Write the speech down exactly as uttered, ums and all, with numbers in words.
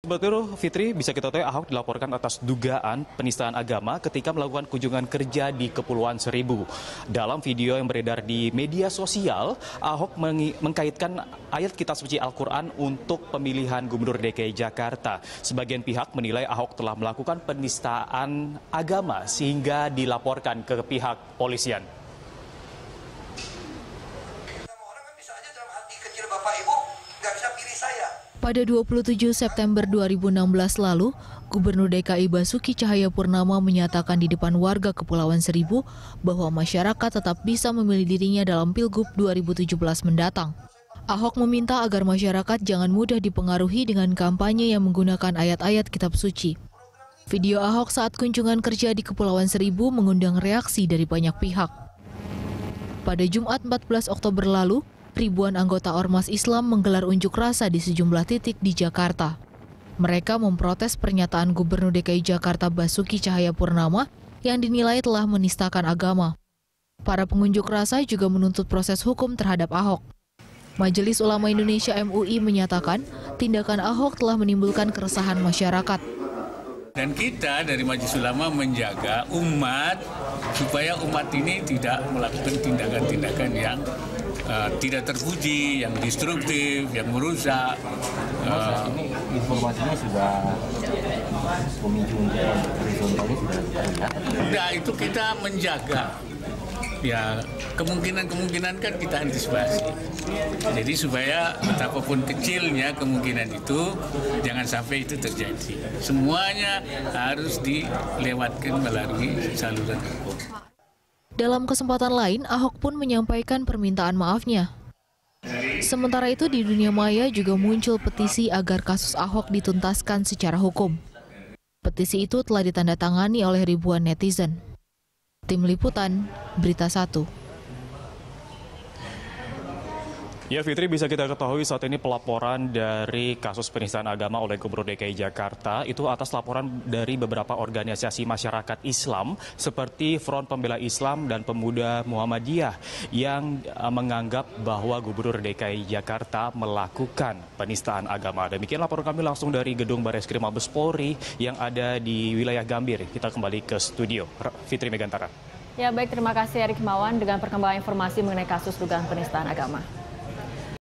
Seperti itu, Fitri, bisa kita tahu Ahok dilaporkan atas dugaan penistaan agama ketika melakukan kunjungan kerja di Kepulauan Seribu. Dalam video yang beredar di media sosial, Ahok mengkaitkan ayat kitab suci Al-Quran untuk pemilihan Gubernur D K I Jakarta. Sebagian pihak menilai Ahok telah melakukan penistaan agama sehingga dilaporkan ke pihak polisian. Pada dua puluh tujuh September dua ribu enam belas lalu, Gubernur D K I Basuki Cahayapurnama menyatakan di depan warga Kepulauan Seribu bahwa masyarakat tetap bisa memilih dirinya dalam Pilgub dua ribu tujuh belas mendatang. Ahok meminta agar masyarakat jangan mudah dipengaruhi dengan kampanye yang menggunakan ayat-ayat kitab suci. Video Ahok saat kunjungan kerja di Kepulauan Seribu mengundang reaksi dari banyak pihak. Pada Jumat empat belas Oktober lalu, ribuan anggota Ormas Islam menggelar unjuk rasa di sejumlah titik di Jakarta. Mereka memprotes pernyataan Gubernur D K I Jakarta Basuki Cahayapurnama yang dinilai telah menistakan agama. Para pengunjuk rasa juga menuntut proses hukum terhadap Ahok. Majelis Ulama Indonesia M U I menyatakan tindakan Ahok telah menimbulkan keresahan masyarakat. Dan kita dari Majelis Ulama menjaga umat supaya umat ini tidak melakukan tindakan-tindakan yang Uh, tidak terpuji, yang destruktif, yang merusak. Uh, ini informasinya sudah pemicu horizontalnya sudah terlihat. Nah, itu kita menjaga. Ya, kemungkinan-kemungkinan kan kita antisipasi. Jadi supaya betapapun kecilnya kemungkinan itu, jangan sampai itu terjadi. Semuanya harus dilewatkan melalui saluran hukum. Dalam kesempatan lain, Ahok pun menyampaikan permintaan maafnya. Sementara itu di dunia maya juga muncul petisi agar kasus Ahok dituntaskan secara hukum. Petisi itu telah ditandatangani oleh ribuan netizen. Tim Liputan, Berita Satu. Ya Fitri, bisa kita ketahui saat ini pelaporan dari kasus penistaan agama oleh Gubernur D K I Jakarta itu atas laporan dari beberapa organisasi masyarakat Islam seperti Front Pembela Islam dan Pemuda Muhammadiyah yang menganggap bahwa Gubernur D K I Jakarta melakukan penistaan agama. Demikian laporan kami langsung dari Gedung Bareskrim Mabes Polri yang ada di wilayah Gambir. Kita kembali ke studio. Fitri Megantara. Ya baik, terima kasih Erik Himawan dengan perkembangan informasi mengenai kasus dugaan penistaan agama.